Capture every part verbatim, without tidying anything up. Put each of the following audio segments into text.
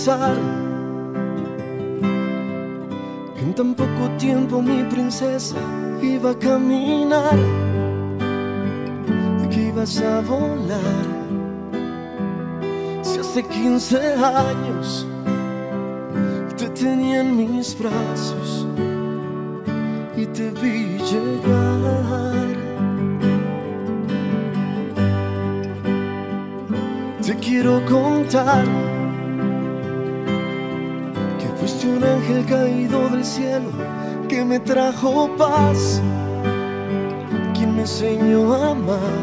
pensar que en tan poco tiempo mi princesa iba a caminar, que ibas a volar. Si hace quince años te tenía en mis brazos y te vi llegar. Te quiero contar que fuiste un ángel caído del cielo que me trajo paz, quien me enseñó a amar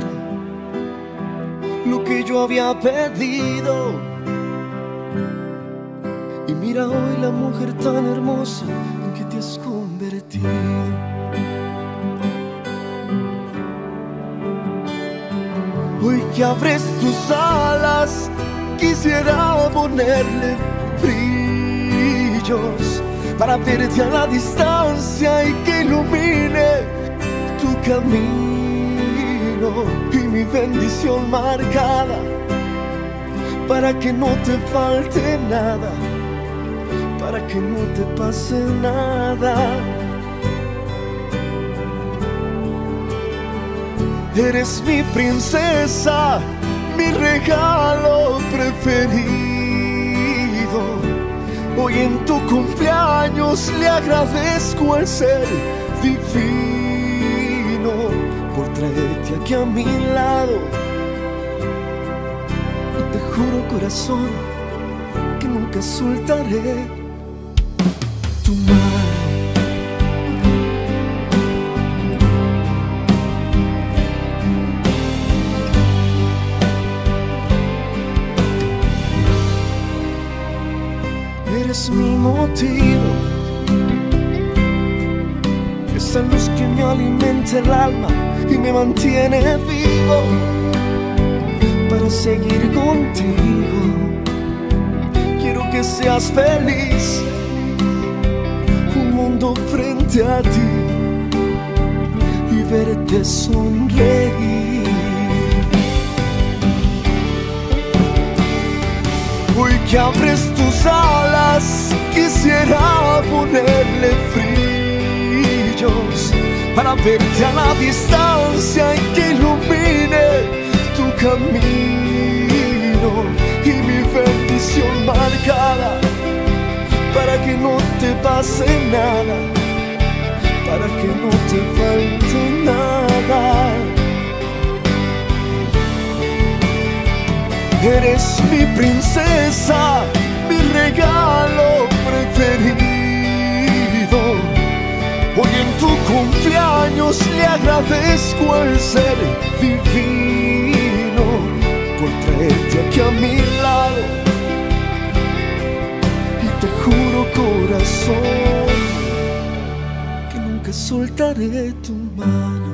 lo que yo había pedido. Y mira hoy la mujer tan hermosa en que te has convertido. Hoy que abres tus alas, quisiera ponerle brillos para verte a la distancia y que ilumine tu camino y mi bendición marcada, para que no te falte nada, para que no te pase nada. Eres mi princesa, mi regalo preferido. Hoy en tu cumpleaños le agradezco el ser divino por traerte aquí a mi lado. Y te juro, corazón, que nunca soltaré tu mano. Eres mi motivo, esa luz que me alimenta el alma y me mantiene vivo para seguir contigo. Quiero que seas feliz, un mundo frente a ti y verte sonreír. Hoy que abres tus alas, quisiera ponerle brillos para verte a la distancia y que ilumine tu camino y mi bendición marcada, para que no te pase nada, para que no te falte nada. Eres mi princesa, mi regalo preferido. Hoy en tu cumpleaños le agradezco el ser divino por traerte aquí a mi lado. Y te juro, corazón, que nunca soltaré tu mano.